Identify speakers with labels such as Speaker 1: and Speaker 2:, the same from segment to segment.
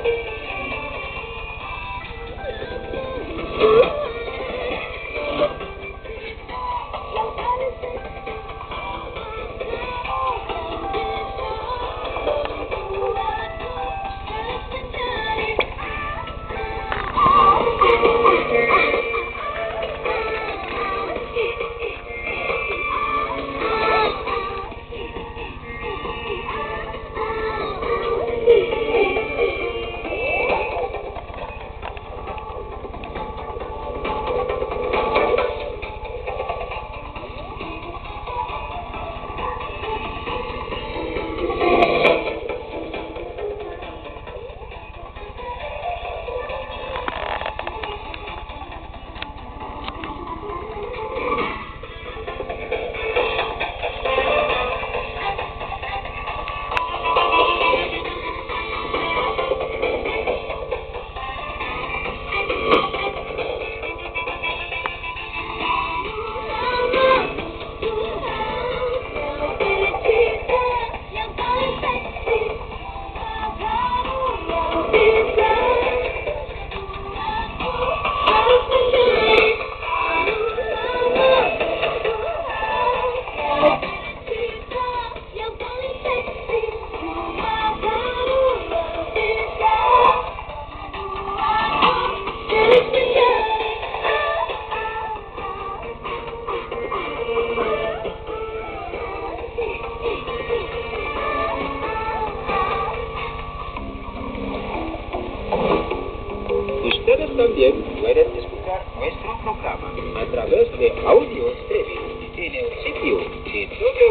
Speaker 1: Ustedes también pueden escuchar nuestro programa a través de audio streaming en el sitio de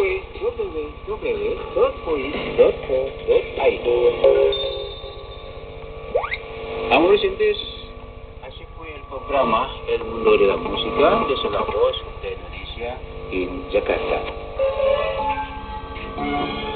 Speaker 1: www.voice.co.il. Amigos oyentes, así fue el programa El Mundo de la Música desde la voz de Indonesia en Jakarta.